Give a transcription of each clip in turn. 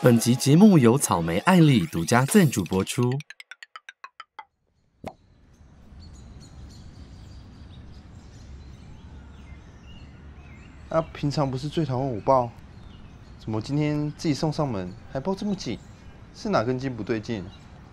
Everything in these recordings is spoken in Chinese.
本集节目由草莓艾丽独家赞助播出。 平常不是最讨厌我抱，怎么今天自己送上门还抱这么紧？是哪根筋不对劲？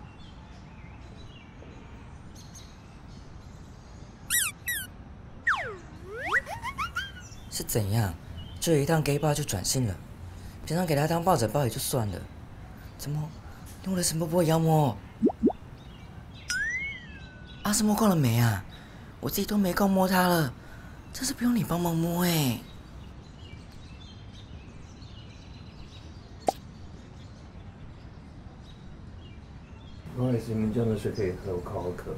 是怎样？这一趟 gay 爸就转性了？平常给他当抱枕抱也就算了，怎么用了什么波妖魔？阿斯摸够了没啊？我自己都没空摸他了，真是不用你帮忙摸哎。 不好意思，你们这样的水可以喝，我口好渴。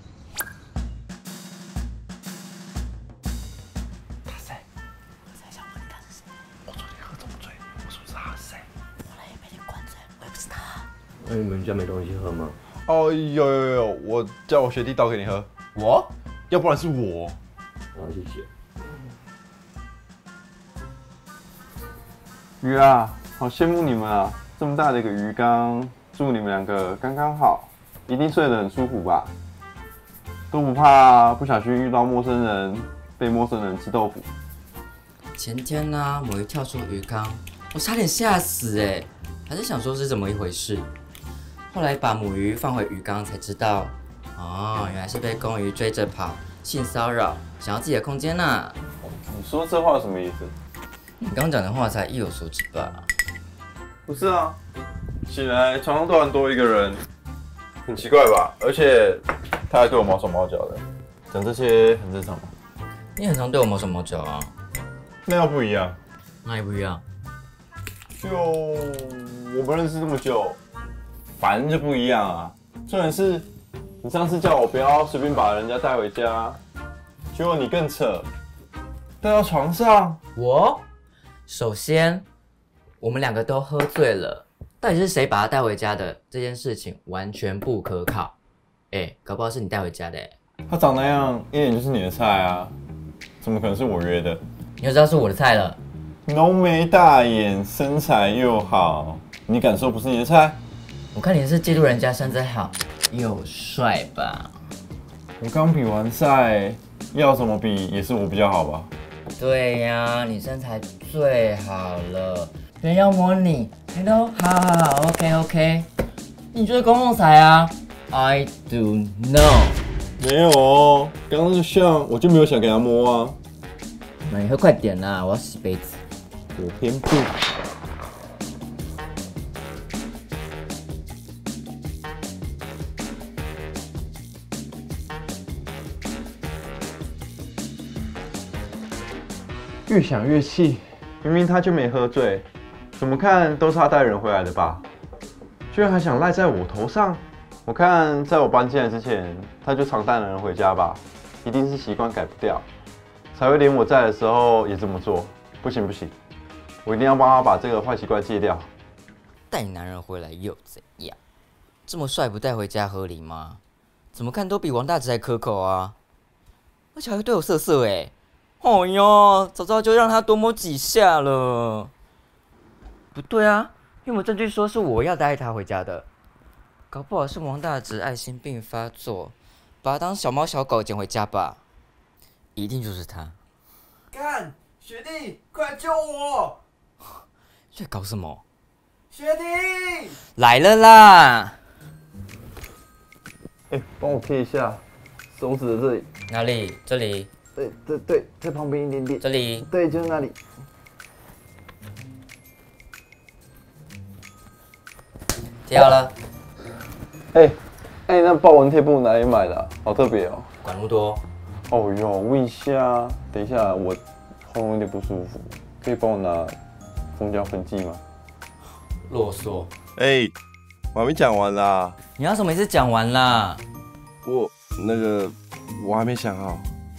他谁？ 我才想问他是谁。 我昨天喝这么醉，我说是他是谁？ 我来也没点关嘴，我也不是他。 那你们家没东西喝吗？ 哦，有，我叫我学弟倒给你喝。我？要不然是我。 好，谢谢。 鱼啊，好羡慕你们啊！这么大的一个鱼缸，住你们两个刚刚好，一定睡得很舒服吧？都不怕不小心遇到陌生人，被陌生人吃豆腐。 前天呢，母鱼跳出鱼缸，我差点吓死哎，还是想说是怎么一回事。后来把母鱼放回鱼缸，才知道，哦，原来是被公鱼追着跑，性骚扰，想要自己的空间呐。 你说这话什么意思？ 你刚讲的话才意有所指吧？ 不是啊，醒来床上突然多一个人，很奇怪吧？而且他还对我毛手毛脚的，讲这些很正常吗？ 你很常对我毛手毛脚啊， 那又不一样。 哪里不一样？ 就我们认识这么久，反正就不一样啊。重点是，你上次叫我不要随便把人家带回家，结果你更扯，带到床上。 首先，我们两个都喝醉了，到底是谁把他带回家的？这件事情完全不可靠。搞不好是你带回家的。 他长那样，一脸就是你的菜啊，怎么可能是我约的？ 你就知道是我的菜了。 浓眉大眼，身材又好，你敢说不是你的菜？ 我看你是嫉妒人家身材好又帅吧？ 我刚比完赛，要怎么比也是我比较好吧？ 对呀，你身材最好了，别人要摸你，你都好 ，OK， 你就是公共财啊 ，I do know。 没有哦，刚刚那个像我就没有想给他摸啊。 那你喝快点啦，我要洗杯子。 我偏不。越想越气，明明他就没喝醉，怎么看都是他带人回来的吧？居然还想赖在我头上！我看在我搬进来之前，他就常带人回家吧，一定是习惯改不掉，才会连我在的时候也这么做。不行，我一定要帮他把这个坏习惯戒掉。 带男人回来又怎样？这么帅不带回家合理吗？怎么看都比王大直还可口啊！而且还会对我色色哦哟，早知道就让他多摸几下了。不对啊，有没有证据说是我要带他回家的？搞不好是王大直爱心病发作，把他当小猫小狗捡回家吧？一定就是他。 干，学弟，快来救我！ 在搞什么？ 学弟， 来了啦！ 帮我贴一下手指的这里。 哪里？这里。 对，在旁边一点点。 这里。 对，就是那里。 贴好了。 那豹纹贴布哪里买的啊？好特别哦。 管那么多。 哦哟，问一下，等一下我喉咙有点不舒服，可以帮我拿蜂胶喷剂吗？ 啰嗦。 我还没讲完啦。 你要什么意思？讲完啦。 我还没想好。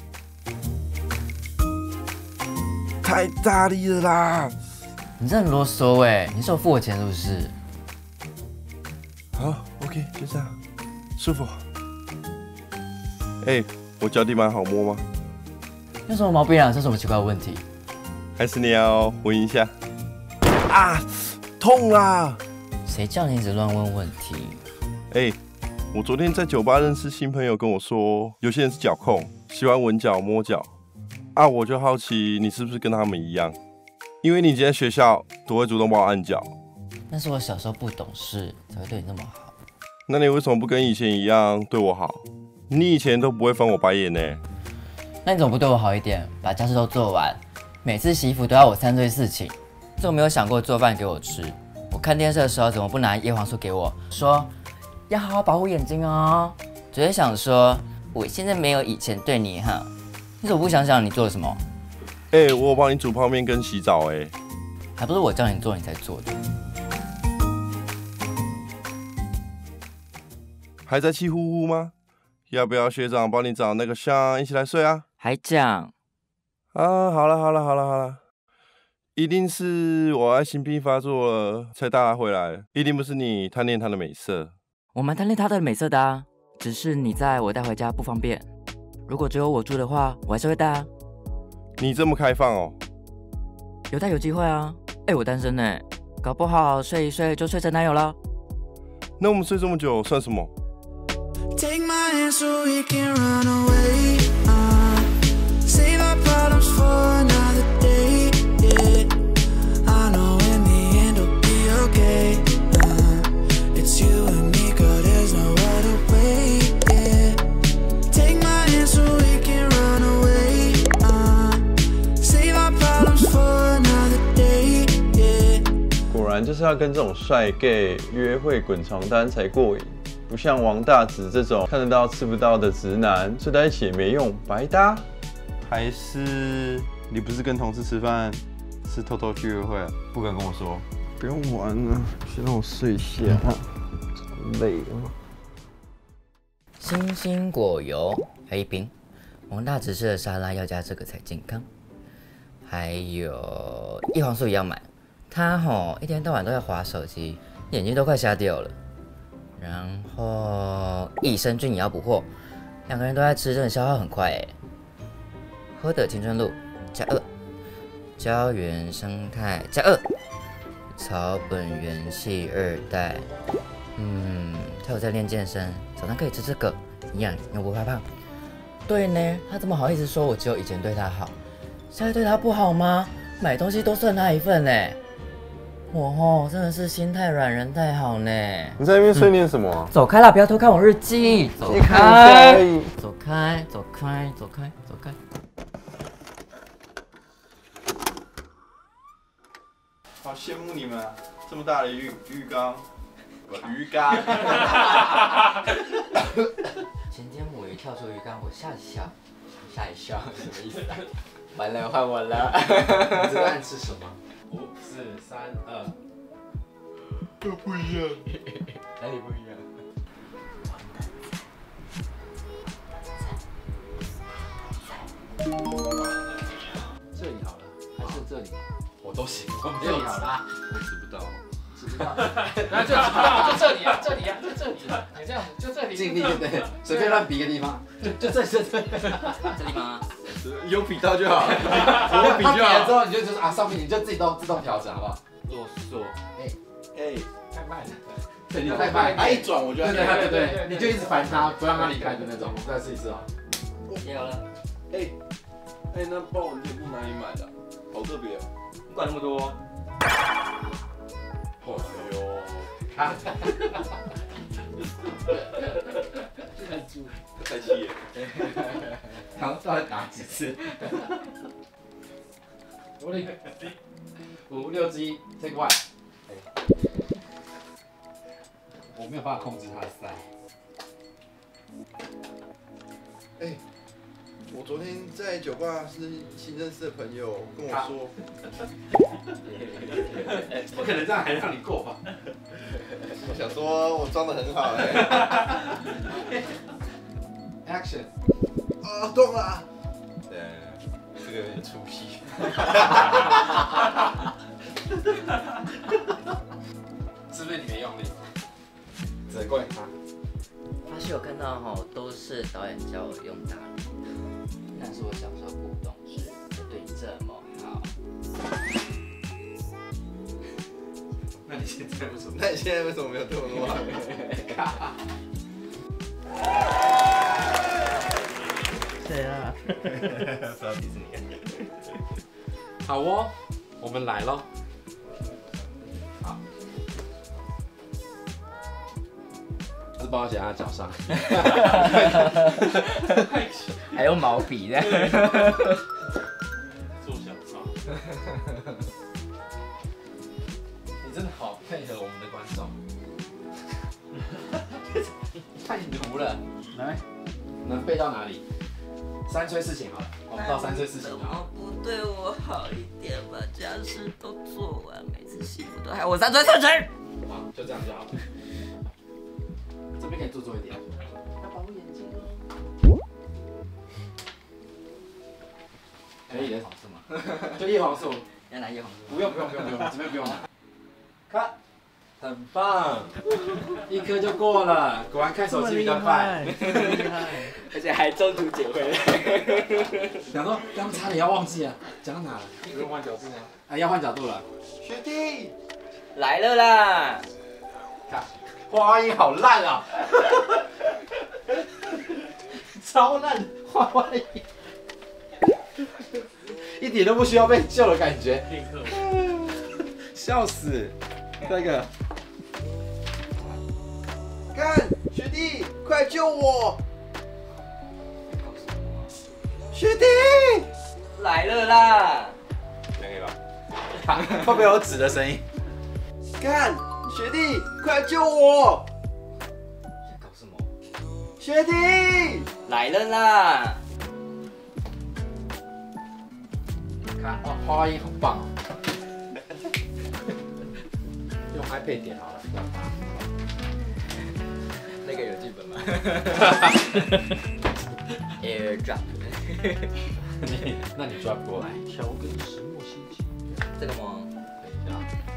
太大力了啦！ 你真的很啰嗦你是有付我钱是不是？ 好 ，OK， 就这样，舒服。我脚底板好摸吗？ 有什么毛病啊？这什么奇怪的问题？ 还是你要闻一下？啊， 痛啦！ 谁叫你一直乱问问题？ 哎，我昨天在酒吧认识新朋友，跟我说，有些人是脚控，喜欢闻脚摸脚。啊，我就好奇你是不是跟他们一样？因为你今天学校都会主动帮我按脚。 那是我小时候不懂事，才会对你那么好。 那你为什么不跟以前一样对我好？你以前都不会翻我白眼呢。 那你怎么不对我好一点，把家事都做完？每次洗衣服都要我3岁4请，怎么没有想过做饭给我吃？我看电视的时候怎么不拿叶黄素给我，说要好好保护眼睛哦？只是想说，我现在没有以前对你好，你怎么不想想你做了什么？ 哎，我有帮你煮泡面跟洗澡哎， 还不是我叫你做你才做的。 还在气呼呼吗？要不要学长帮你找那个香一起来睡啊？ 还讲啊，好了，一定是我爱心病发作了才带他回来，一定不是你贪恋他的美色。 我蛮贪恋他的美色的啊，只是你在我带回家不方便。如果只有我住的话，我还是会带啊。 你这么开放哦？ 有带有机会啊。哎，我单身呢，搞不好睡一睡就睡成男友了。 那我们睡这么久算什么？ Take my hand so we can run away. Save our problems for another day. Yeah, I know in the end it'll be okay. It's you and me, girl. There's no other way. Yeah, take my hand so we can run away. Save our problems for another day. Yeah. 果然就是要跟这种帅 gay 约会滚床单才过瘾。 不像王大直这种看得到吃不到的直男，睡在一起也没用，白搭。 还是你不是跟同事吃饭，是偷偷去约会，不敢跟我说？ 不用玩了，先让我睡一下，累了。 星星果油还一瓶，王大直吃的沙拉要加这个才健康。还有叶黄素也要买，他一天到晚都在滑手机，眼睛都快瞎掉了。 然后益生菌也要补货，2个人都在吃，真的消耗很快哎。喝的青春露加2，胶原生态加2，草本元气2代。他有在练健身，早上可以吃这个，营养又不怕胖。对呢，他怎么好意思说我只有以前对他好，现在对他不好吗？买东西都算他一份呢。 我真的是心太软，人太好呢。 你在那边碎念什么啊？ 走开啦，不要偷看我日记。走开， 走开，走开，走开，走开。 好羡慕你们啊！这么大的浴缸，鱼缸。 前天母鱼跳出鱼缸，我吓一跳，吓一跳，什么意思？完了，换我了。 你这个暗示什么？5、4、3、2， 都不一样， 哪里不一样？ 这里好了，还是这里？我都行，我没有好啦。 我知不到， 知不到，那就知道，就这里啊，这里啊，就这里，你这样就这里，尽力对，随便乱比个地方，就这里， 这里吗？ 有比到就好，有比就好。 比了之后，你就是啊，上面你就自己都自动调整，好不好？ 啰嗦，哎， 太慢了，对，你太慢， 他一转我就对，你就一直烦他，不让他离开的那种。再试一次啊。 也有了。 哎，那豹纹贴布哪里买的？好特别哦。 不管那么多。 哦哟，太气耶！ 然后到底打几次？5、6、7 ，Take one。我没有办法控制他的腮。 我昨天在酒吧是新认识的朋友跟我说， 不可能这样还让你过吧？ 我想说我装得很好 Action！ 动了。对，这个有点出戏。 是不是你没用力？责怪他。 发现我看到都是导演叫我用大陆，但是我小时候不懂事，才对你这么好。 那现在为什么没有对我那么好？ 谁啊？ 不要迪士尼。 好哦，我们来咯。好，还是帮我写在他脚上。 还有毛笔的。 做小抄。 你真的好配合我们的观众，太奴了。来，能背到哪里？3岁事情好了，我们到3岁事情好了。 不对我好一点，把家事都做完，每次媳妇都害我3岁事情。 好，就这样就好了。这边可以做一点。要保护眼睛哦。可以的，是吗？就叶黄素。 要拿叶黄素？ 不用，这边不用拿。看，很棒，1颗就过了。果然看手机比较快， 厉害， 而且还中途捡回来。 想说刚差点要忘记了，讲到哪了？ 不用换角度吗？ 啊，要换角度了。 学弟来了啦！ 看，花音好烂啊！超烂花音，一点都不需要被救的感觉。 立刻。 笑死！下一个，干学弟，快救我！学弟， 来了啦！ 这样可以吧？会不会有纸的声音？ 干学弟，快救我！ 搞什么？ 学弟， 来了啦！ 看哦，花音很棒哦。用 iPad 点好了， 那个有剧本吗？AirDrop。 那你 drop 过来。调跟石墨烯气。 这个吗？ 对啊。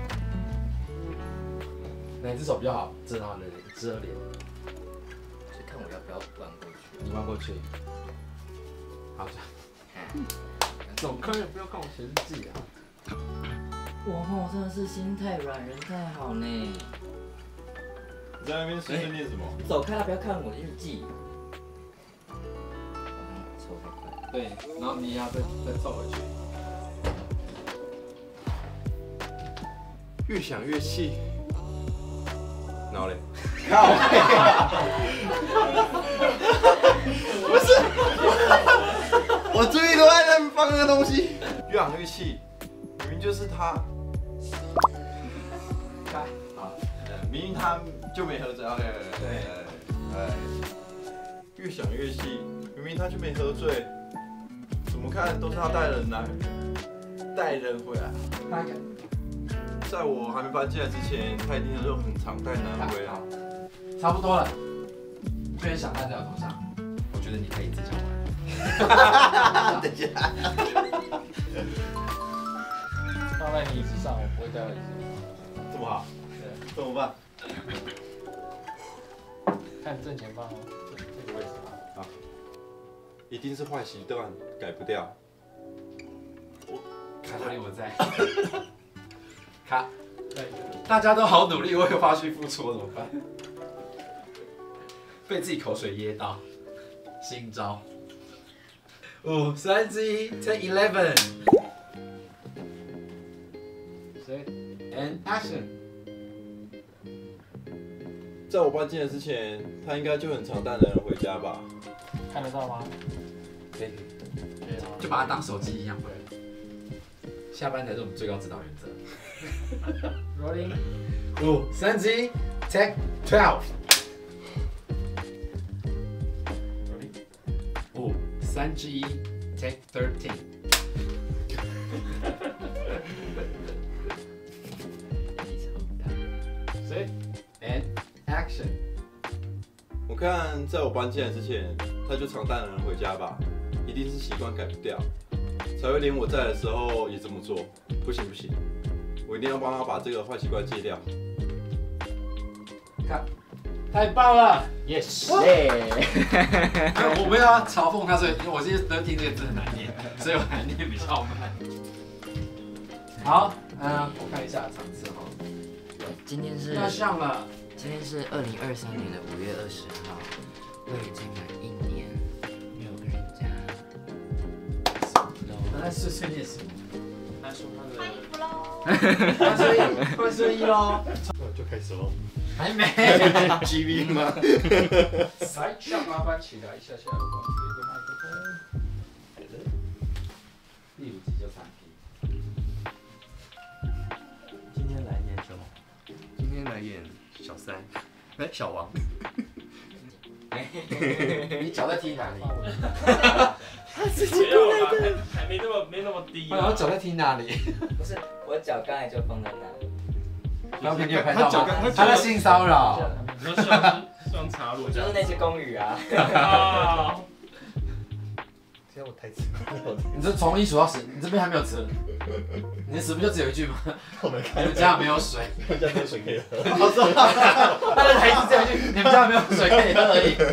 哪只手比较好遮他的遮脸？ 就看我要不要弯过去。 你弯过去。好，这样。怎么可以不要看我显示器啊？ 我真的是心太软，人太好呢。 你在那边碎碎念什么？ 走开了，不要看我的日记。抽太快。 对，然后你也要再凑回去。 越想越气。然后嘞？ 靠！ 不是，我注意都在那边放那个东西，越想越气，明明就是他。明明他就没喝醉，越想越气，明明他就没喝醉，怎么看都是他带人回来。在我还没搬进来之前，他一定就很常带男回来。 差不多了，不能想赖在我头上，我觉得你可以自己玩。 等一下， 放在你椅子上，我不会带到椅子。 这么好，怎么办？ 看正前方哦，这个位置吧。 啊，一定是坏习惯，改不掉。 看哪里我在。卡，大家都好努力为花絮付出，怎么办？被自己口水噎到，新招。5、3、2、1 ，Take 11。谁 ？And action。 在我搬进来之前，他应该就很常带男人回家吧？ 看得到吗？ 可以，就把它当手机一样。下班才是我们最高指导原则。Rolling， 5、3、2、1 ，Take 12。5、3、2、1 ，Take 13。谁 ？And action。 我看在我搬进来之前，他就常带男人回家吧，一定是习惯改不掉，才会连我在的时候也这么做。不行，我一定要帮他把这个坏习惯戒掉。 看，太棒了 ，yes， 我没有要嘲讽他，所以我现在都听这个字很难念，所以我难念比较慢。好，我看一下场次哈。 今天是要上了， 今天是2023年的5月20号，我已经满1年没有跟人家。 他在碎碎念什么？ 他说他的换睡衣喽， 就开始喽。 还没 GV 吗？ 来，向麻烦起来一下下，我这个麦克风。 第5集就3批。 今天来演什么？今天来演小三，小王。 你脚在踢哪里？ 他自己过来的，还没那么低。 我脚在踢哪里？ 不是，我脚刚才就放在那里。 刚刚你有拍到吗？他在性骚扰。 你说双插入， 就是那些公语啊。 现在我台词， 你这从1数到10，你这边还没有词，你的词不就只有一句吗？ 我们你们家没有水， 我们家没有水可以喝。 他的台词只有一句，你们家没有水可以喝而已。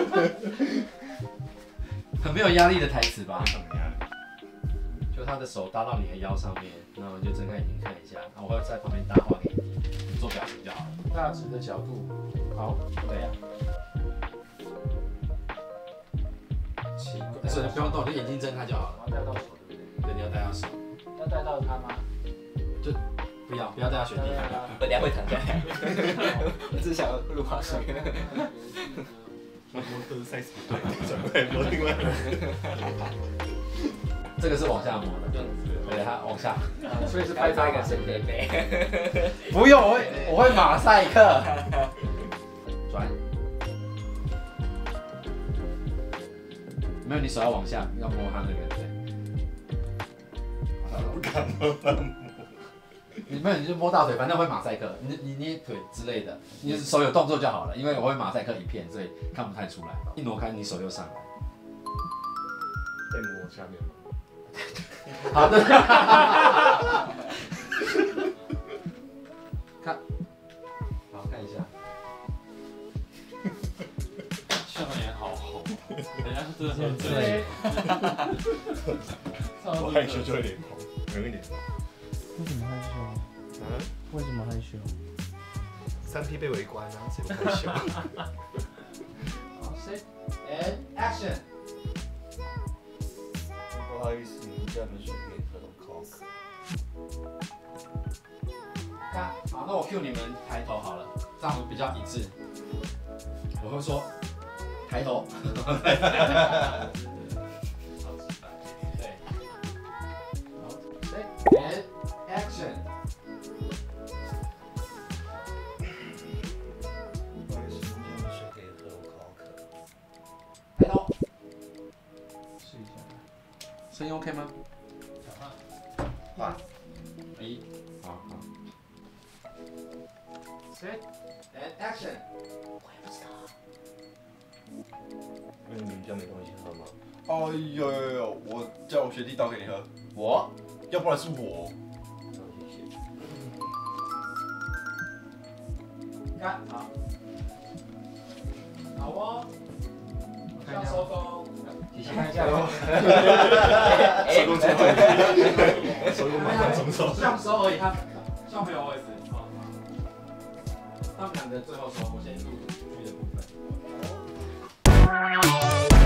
很没有压力的台词吧？就他的手搭到你的腰上面，然后你就睁开眼睛看一下，然后我会在旁边搭话给你，你做表情就好了。 大指的角度， 好，对呀。奇怪，是不用动，就眼睛睁开就好了。 我要带到手，对不对？ 对，你要带到手， 要带到他吗？ 不要带到雪地。 我等下会躺下来，我只想要录滑水。 摩托 size 不对，转过来摸另外一个。 这个是往下摸的，对，它往下， 所以是拍一个神杯杯。 不用，我会马赛克。转，没有，你手要往下，要摸它那个，对。 不敢摸， 你没有，你就摸大腿，反正会马赛克，你捏腿之类的，你手有动作就好了，因为我会马赛克一片，所以看不太出来。一挪开，你手又上来。 再摸下面吗？ 好的。看，好看一下。 笑脸好红，人家是真的喝醉。 我害羞就会脸红，有一点。 为什么害羞？ 啊？ 为什么害羞 ？3P 被围观啊，谁不害羞？ 好 ，set and action。 不好意思，你们家的水可以喝到Coke。 看，好，那我 cue 你们抬头好了，这样比较一致。我会说抬头。对。好 ，set and action。 不好意思，你们家的水可以喝，我口渴。 抬头。 试一下。 声音 OK 吗？1，好。Set and action。我也不知道。 因为你们家没东西喝吗？ 哦有，我叫我学弟倒给你喝， 我， 要不然是我。 谢谢。 看，好。好哦。这样收工。提醒看一下。 收工从收工马上从手。 这样收而已，他像没有 OS。他们两个最后收，我先录剧的部分。